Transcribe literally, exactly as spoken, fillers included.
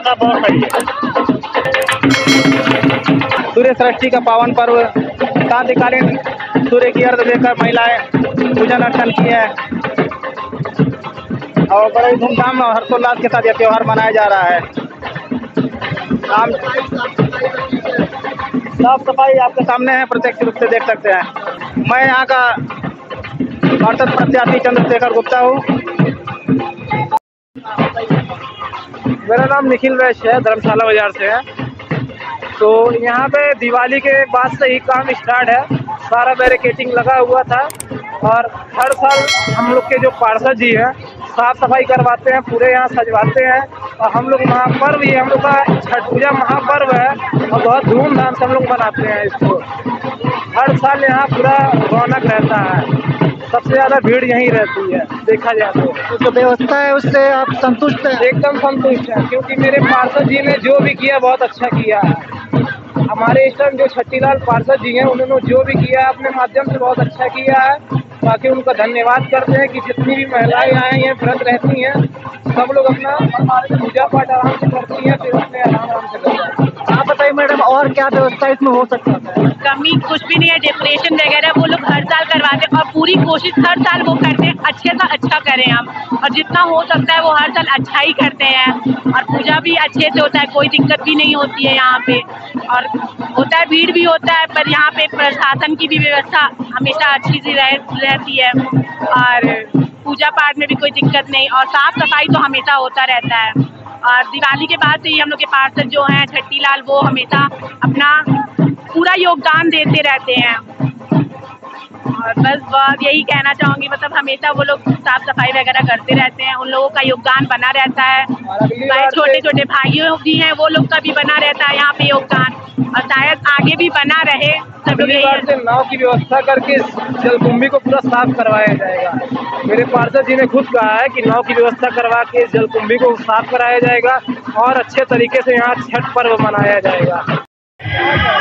व्यवस्था बहुत सही है। सूर्य सृष्टि का पावन पर्व, शांतिकालीन सूर्य की अर्घ देकर महिलाएं पूजन अर्चन की है और बड़े धूमधाम और हर्षोल्लास के साथ यह त्योहार मनाया जा रहा है। आम साफ सफाई आपके सामने है, प्रत्यक्ष रूप से देख सकते हैं। मैं यहाँ का पार्षद प्रत्याशी चंद्रशेखर गुप्ता हूँ। मेरा नाम निखिल वैश्य है, धर्मशाला बाजार से है। तो यहाँ पे दिवाली के बाद से ही काम स्टार्ट है, सारा बैरिकेटिंग लगा हुआ था और हर साल हम लोग के जो पार्षद जी हैं साफ सफाई करवाते हैं, पूरे यहाँ सजवाते हैं और हम लोग महापर्व ये हम लोग का छठ पूजा महापर्व है और बहुत धूमधाम से हम लोग मनाते हैं इसको। हर साल यहाँ पूरा रौनक रहता है, सबसे ज़्यादा भीड़ यहीं रहती है देखा जाए तो। जो व्यवस्था है उससे आप संतुष्ट हैं? एकदम संतुष्ट हैं, क्योंकि मेरे पार्षद जी ने जो भी किया बहुत अच्छा किया है। हमारे इस टाइम जो छट्टीलाल पार्षद जी हैं उन्होंने जो भी किया है अपने माध्यम से बहुत अच्छा किया है। बाकी उनका धन्यवाद करते हैं कि जितनी भी महिलाएं आई हैं व्रत रहती हैं, सब लोग अपना पूजा पाठ आराम से करती हैं, फिर अपने आराम आराम से करते हैं। आप बताइए मैडम, और क्या व्यवस्था इसमें हो सकता है? कमी कुछ भी नहीं है, डेकोरेशन वगैरह वो लोग हर साल करवाते हैं और पूरी कोशिश हर साल वो करते हैं अच्छे से अच्छा करें हम, और जितना हो सकता है वो हर साल अच्छा ही करते हैं और पूजा भी अच्छे से होता है, कोई दिक्कत भी नहीं होती है यहाँ पे। और होता है भीड़ भी होता है, पर यहाँ पे प्रशासन की भी व्यवस्था हमेशा अच्छी सी रह, रहती है और पूजा पाठ में भी कोई दिक्कत नहीं और साफ सफाई तो हमेशा होता रहता है। और दिवाली के बाद से ही हम लोग के पार्षद जो हैं छट्टीलाल वो हमेशा अपना पूरा योगदान देते रहते हैं और बस बहुत यही कहना चाहूँगी, मतलब हमेशा वो लोग साफ सफाई वगैरह करते रहते हैं, उन लोगों का योगदान बना रहता है। चाहे छोटे छोटे भाइयों भी हैं वो लोग का भी बना रहता है यहाँ पे योगदान और शायद आगे भी बना रहे। सब लोग यही नाव की व्यवस्था करके जलकुंभी को पूरा साफ करवाया जाएगा। मेरे पार्षद जी ने खुद कहा है कि नाव की व्यवस्था करवा के जलकुंभी को साफ कराया जाएगा और अच्छे तरीके से यहाँ छठ पर्व मनाया जाएगा।